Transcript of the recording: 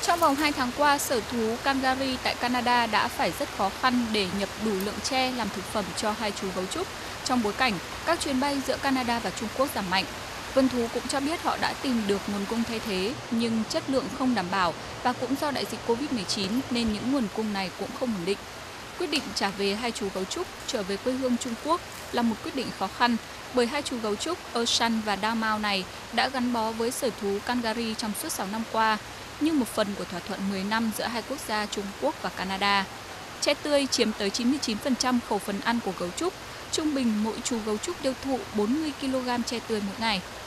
Trong vòng 2 tháng qua, sở thú Calgary tại Canada đã phải rất khó khăn để nhập đủ lượng tre làm thực phẩm cho hai chú gấu trúc, trong bối cảnh các chuyến bay giữa Canada và Trung Quốc giảm mạnh. Vườn thú cũng cho biết họ đã tìm được nguồn cung thay thế, nhưng chất lượng không đảm bảo và cũng do đại dịch Covid-19 nên những nguồn cung này cũng không ổn định. Quyết định trả về hai chú gấu trúc trở về quê hương Trung Quốc là một quyết định khó khăn bởi hai chú gấu trúc Ocean và Đao Mao này đã gắn bó với sở thú Calgary trong suốt 6 năm qua, như một phần của thỏa thuận 10 năm giữa hai quốc gia Trung Quốc và Canada. Tre tươi chiếm tới 99% khẩu phần ăn của gấu trúc. Trung bình mỗi chú gấu trúc tiêu thụ 40 kg tre tươi mỗi ngày.